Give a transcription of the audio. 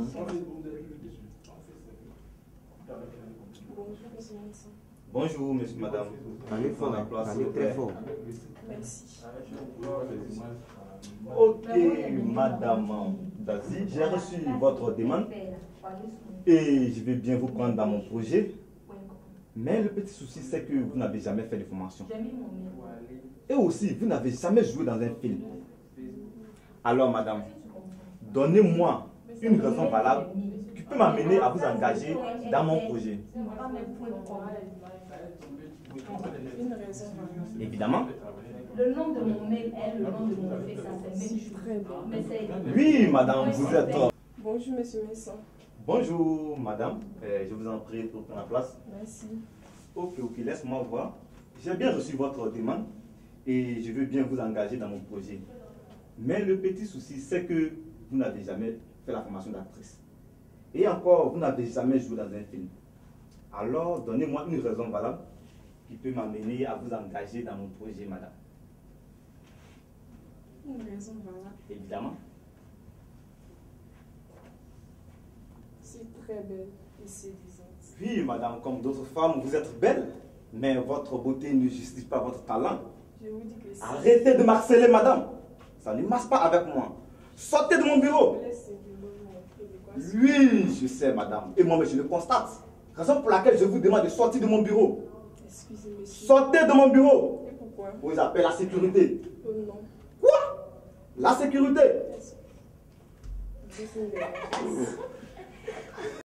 Bonjour, monsieur, madame. Parlez fort, parlez très fort. Merci. Ok, madame Dazi, j'ai reçu votre demande et je vais bien vous prendre dans mon projet. Mais le petit souci, c'est que vous n'avez jamais fait de formation. Et aussi, vous n'avez jamais joué dans un film. Alors, madame, donnez-moi une raison valable qui peut m'amener à vous engager dans mon projet. Une raison valable. Évidemment. Le nom de mon mail est le nom de mon fils, ça c'est même chose. Très bien. Mais c'est... Oui, madame, vous êtes... Bonjour, monsieur Messon. Bonjour, madame. Je vous en prie pour prendre la place. Merci. Ok, laisse-moi voir. J'ai bien reçu votre demande et je veux bien vous engager dans mon projet. Mais le petit souci, c'est que vous n'avez jamais fait la formation d'actrice. Et encore, vous n'avez jamais joué dans un film. Alors, donnez-moi une raison valable qui peut m'amener à vous engager dans mon projet, madame. Une raison valable. Évidemment. C'est très belle et séduisante. Oui, madame, comme d'autres femmes, vous êtes belle, mais votre beauté ne justifie pas votre talent. Je vous dis que c'est... Arrêtez de m'harceler, madame. Ça ne marche pas avec moi. Sortez de mon bureau. Oui, je sais, madame. Et moi, mais je le constate. Raison pour laquelle je vous demande de sortir de mon bureau. Excusez, monsieur. Sortez de mon bureau. Et pourquoi? Vous appelez la sécurité. Non. Quoi? La sécurité? Je suis une